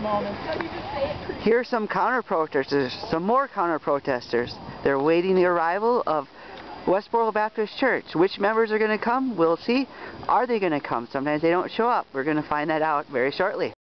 moment. Here are some counter-protesters, some more counter-protesters. They're waiting the arrival of Westboro Baptist Church. Which members are going to come? We'll see. Are they going to come? Sometimes they don't show up. We're going to find that out very shortly.